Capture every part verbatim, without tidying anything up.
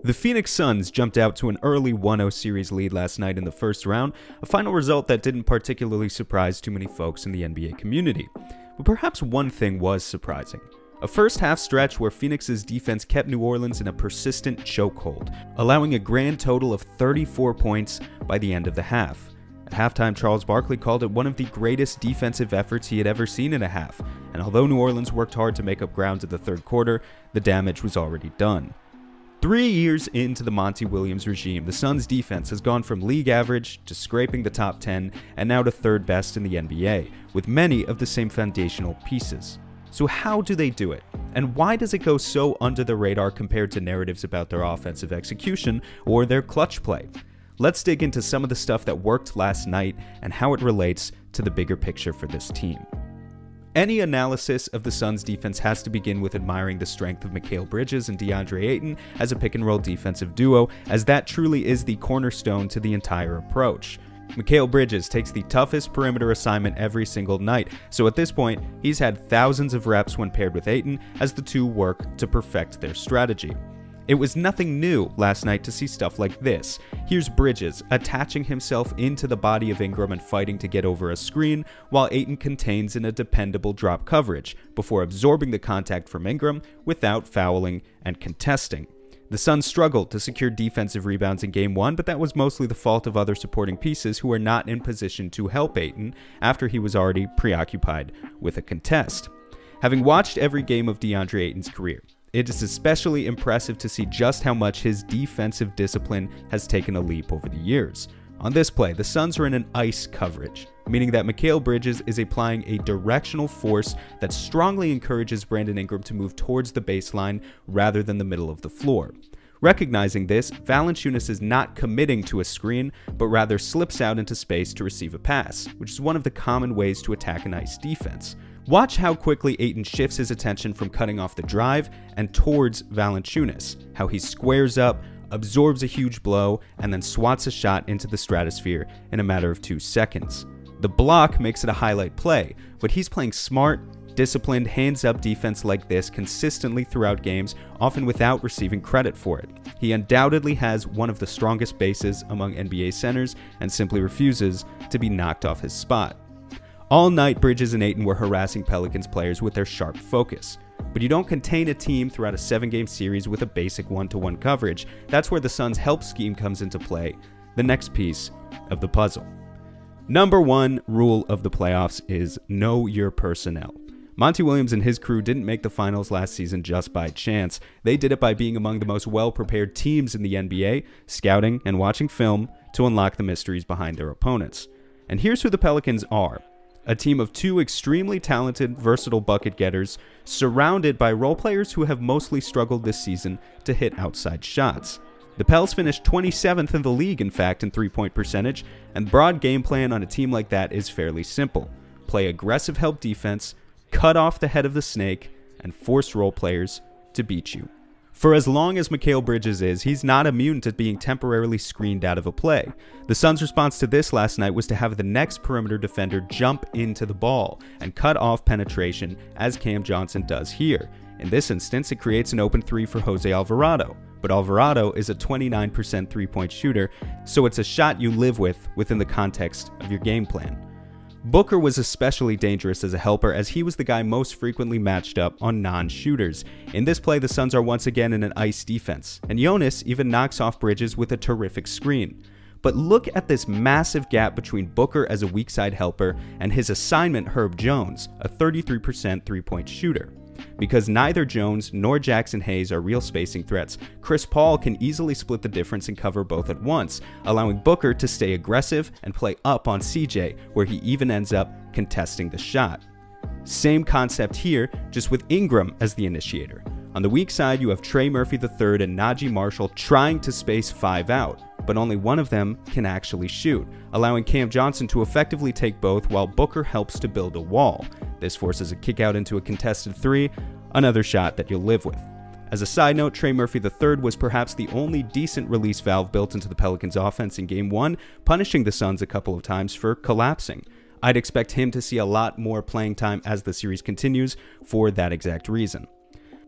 The Phoenix Suns jumped out to an early one oh series lead last night in the first round, a final result that didn't particularly surprise too many folks in the N B A community. But perhaps one thing was surprising. A first half stretch where Phoenix's defense kept New Orleans in a persistent chokehold, allowing a grand total of thirty-four points by the end of the half. At halftime, Charles Barkley called it one of the greatest defensive efforts he had ever seen in a half, and although New Orleans worked hard to make up ground in the third quarter, the damage was already done. Three years into the Monty Williams regime, the Suns' defense has gone from league average to scraping the top ten and now to third best in the N B A, with many of the same foundational pieces. So how do they do it? And why does it go so under the radar compared to narratives about their offensive execution or their clutch play? Let's dig into some of the stuff that worked last night and how it relates to the bigger picture for this team. Any analysis of the Suns' defense has to begin with admiring the strength of Mikal Bridges and DeAndre Ayton as a pick-and-roll defensive duo, as that truly is the cornerstone to the entire approach. Mikal Bridges takes the toughest perimeter assignment every single night, so at this point, he's had thousands of reps when paired with Ayton as the two work to perfect their strategy. It was nothing new last night to see stuff like this. Here's Bridges attaching himself into the body of Ingram and fighting to get over a screen, while Ayton contains in a dependable drop coverage, before absorbing the contact from Ingram without fouling and contesting. The Suns struggled to secure defensive rebounds in game one, but that was mostly the fault of other supporting pieces who were not in position to help Ayton after he was already preoccupied with a contest. Having watched every game of DeAndre Ayton's career, it is especially impressive to see just how much his defensive discipline has taken a leap over the years. On this play, the Suns are in an ice coverage, meaning that Mikal Bridges is applying a directional force that strongly encourages Brandon Ingram to move towards the baseline rather than the middle of the floor. Recognizing this, Valanciunas is not committing to a screen, but rather slips out into space to receive a pass, which is one of the common ways to attack an ice defense. Watch how quickly Ayton shifts his attention from cutting off the drive and towards Valanciunas, how he squares up, absorbs a huge blow, and then swats a shot into the stratosphere in a matter of two seconds. The block makes it a highlight play, but he's playing smart, disciplined, hands-up defense like this consistently throughout games, often without receiving credit for it. He undoubtedly has one of the strongest bases among N B A centers and simply refuses to be knocked off his spot. All night, Bridges and Ayton were harassing Pelicans players with their sharp focus. But you don't contain a team throughout a seven-game series with a basic one-to-one coverage. That's where the Suns' help scheme comes into play, the next piece of the puzzle. Number one rule of the playoffs is know your personnel. Monty Williams and his crew didn't make the finals last season just by chance. They did it by being among the most well-prepared teams in the N B A, scouting and watching film to unlock the mysteries behind their opponents. And here's who the Pelicans are. A team of two extremely talented, versatile bucket getters, surrounded by role players who have mostly struggled this season to hit outside shots. The Pels finished twenty-seventh in the league, in fact, in three-point percentage, and the broad game plan on a team like that is fairly simple. Play aggressive help defense, cut off the head of the snake, and force role players to beat you. For as long as Mikal Bridges is, he's not immune to being temporarily screened out of a play. The Suns' response to this last night was to have the next perimeter defender jump into the ball and cut off penetration, as Cam Johnson does here. In this instance, it creates an open three for Jose Alvarado, but Alvarado is a twenty-nine percent three-point shooter, so it's a shot you live with within the context of your game plan. Booker was especially dangerous as a helper, as he was the guy most frequently matched up on non-shooters. In this play, the Suns are once again in an ice defense, and Jonas even knocks off Bridges with a terrific screen. But look at this massive gap between Booker as a weak side helper and his assignment Herb Jones, a thirty-three percent three-point shooter. Because neither Jones nor Jackson Hayes are real spacing threats, Chris Paul can easily split the difference and cover both at once, allowing Booker to stay aggressive and play up on C J, where he even ends up contesting the shot. Same concept here, just with Ingram as the initiator. On the weak side, you have Trey Murphy the third and Najee Marshall trying to space five out, but only one of them can actually shoot, allowing Cam Johnson to effectively take both while Booker helps to build a wall. This forces a kick out into a contested three, another shot that you'll live with. As a side note, Trey Murphy the third was perhaps the only decent release valve built into the Pelicans offense in game one, punishing the Suns a couple of times for collapsing. I'd expect him to see a lot more playing time as the series continues for that exact reason.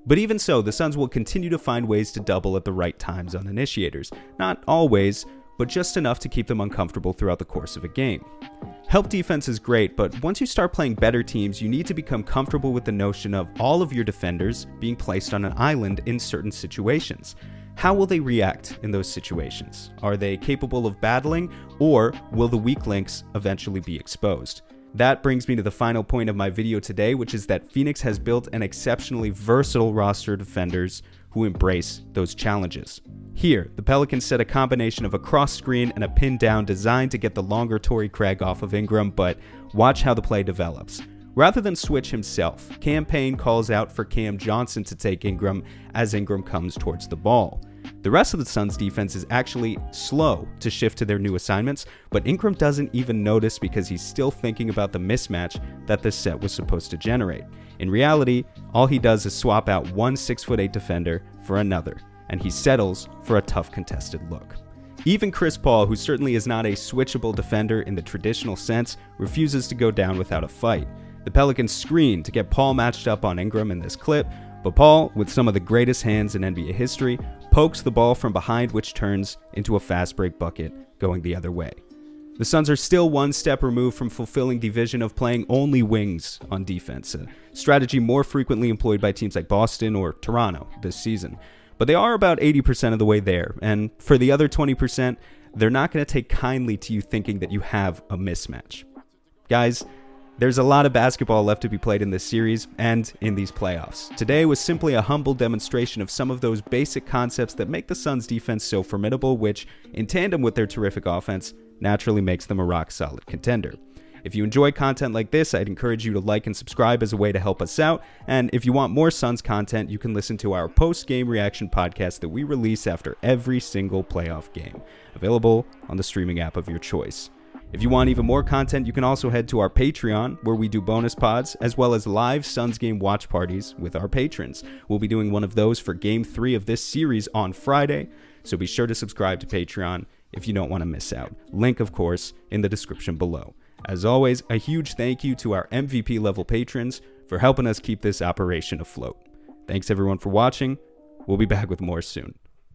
But even so, the Suns will continue to find ways to double at the right times on initiators. Not always, but just enough to keep them uncomfortable throughout the course of a game. Help defense is great, but once you start playing better teams, you need to become comfortable with the notion of all of your defenders being placed on an island in certain situations. How will they react in those situations? Are they capable of battling, or will the weak links eventually be exposed? That brings me to the final point of my video today, which is that Phoenix has built an exceptionally versatile roster of defenders who embrace those challenges. Here, the Pelicans set a combination of a cross screen and a pin down designed to get the longer Torrey Craig off of Ingram, but watch how the play develops. Rather than switch himself, Cam Payne calls out for Cam Johnson to take Ingram as Ingram comes towards the ball. The rest of the Suns defense is actually slow to shift to their new assignments, but Ingram doesn't even notice because he's still thinking about the mismatch that this set was supposed to generate. In reality, all he does is swap out one six foot eight defender for another, and he settles for a tough contested look. Even Chris Paul, who certainly is not a switchable defender in the traditional sense, refuses to go down without a fight. The Pelicans screen to get Paul matched up on Ingram in this clip, but Paul, with some of the greatest hands in N B A history, pokes the ball from behind, which turns into a fast break bucket going the other way. The Suns are still one step removed from fulfilling the vision of playing only wings on defense, a strategy more frequently employed by teams like Boston or Toronto this season. But they are about eighty percent of the way there, and for the other twenty percent, they're not going to take kindly to you thinking that you have a mismatch. Guys, there's a lot of basketball left to be played in this series and in these playoffs. Today was simply a humble demonstration of some of those basic concepts that make the Suns defense so formidable, which, in tandem with their terrific offense, naturally makes them a rock-solid contender. If you enjoy content like this, I'd encourage you to like and subscribe as a way to help us out, and if you want more Suns content, you can listen to our post-game reaction podcast that we release after every single playoff game, available on the streaming app of your choice. If you want even more content, you can also head to our Patreon, where we do bonus pods, as well as live Suns game watch parties with our patrons. We'll be doing one of those for Game three of this series on Friday, so be sure to subscribe to Patreon if you don't want to miss out. Link, of course, in the description below. As always, a huge thank you to our M V P level patrons for helping us keep this operation afloat. Thanks everyone for watching. We'll be back with more soon.